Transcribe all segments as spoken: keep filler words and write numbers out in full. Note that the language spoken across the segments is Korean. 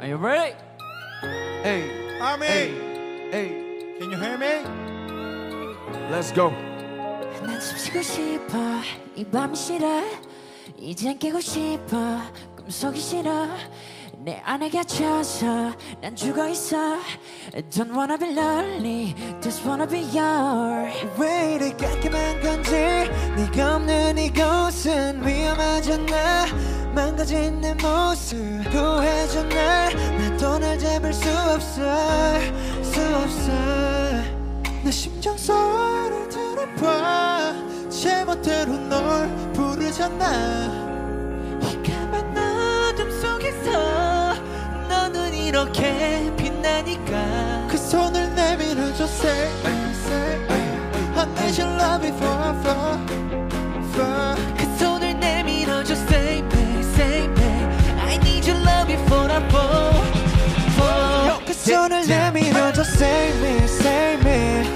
Are you ready? Hey, Army, hey, hey, can you hear me? let's go. 난 숨쉬고 싶어 이 밤이 싫어 이젠 깨고 싶어 꿈속이 싫어 내 안에 갇혀서 난 죽어있어 Don't wanna be lonely Just wanna be yours 왜 이리 깜깜한 건지 네가 없는 이곳은 위험하잖아 망가진 내 모습 구해줘 날 나도 날 잡을 수 없어 수 없어 내 심장 소리를 들어봐 제멋대로 널 부르잖아 이 까만 어둠 속에서 너는 이렇게 빛나니까 그 손을 내밀어줘 say say I need your love before for for 그 손을 내밀어줘 say me say me I need your love before I fall fall 그 손을 내밀어줘 say me say me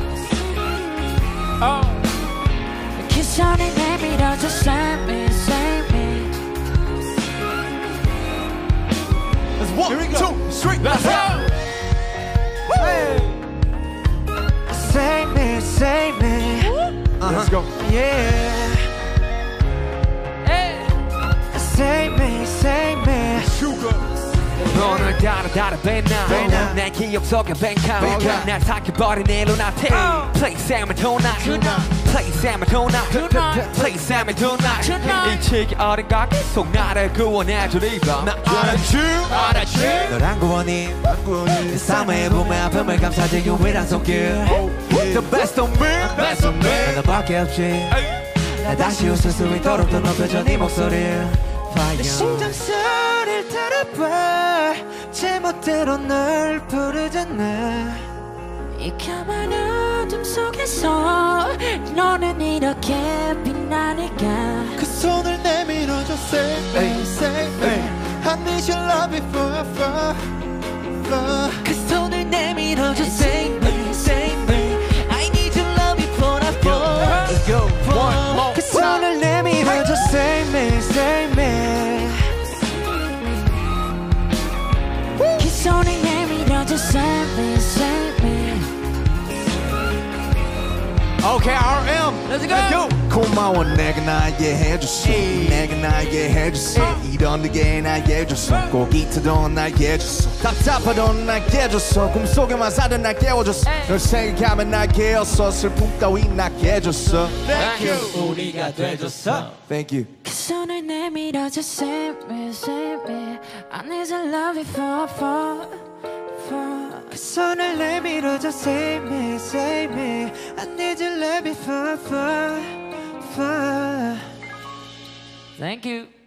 Oh. 그 손을 내밀어줘 say me say me Let's one, two, three, let's go. Hey. Say me, say me Uh-huh. Let's go. Yeah Hey. Say me, say me Sugar. 너를 따라 따라 뱉나 내 기억 속에 뱅카운 날 삭혀버린 일로 나태 Play Sam tonight Play Sam tonight Play Sam tonight 이 책이 어딘가 계속 나를 구원해줘 리바 나 알아주 알아주 널 안 구원해 이 삶의 봄의 아픔을 감싸줄 유일한 손길 The best of me Best of me 너밖에 없지 나 다시 웃을 수 있도록 더 높여줘 네 목소리 내 심장 소리를 들어봐 제멋대로 널 부르잖아 이 까만 어둠 속에서 너는 이렇게 빛나니까 그 손을 내밀어줘 say me say me I need your love before I fall fall 그 손을 내밀어줘 say me say me I need your love before I fall Let's go. One more. 그 손을 내밀어줘 say me say me 그 손을 내밀어줘 say me say me Okay, R M. Let's go. 고마워 내가 나에게 해줬어 내가 나에게 해줬어 이런 게 나에게 줬어 꼭 이토록 나에게 줬어 답답하던 나에게 줬어 꿈속에만 살던 날 깨워줬어 널 생각하면 날 깨웠어 슬픔 따위 나게 해줬어 Thank you. 우리가 돼줬어. Thank you. 그 손을 내밀어줘 say me say me I need your love before I fall fall 그 손을 내밀어줘 say me say me I need your love before I fall fall Thank you.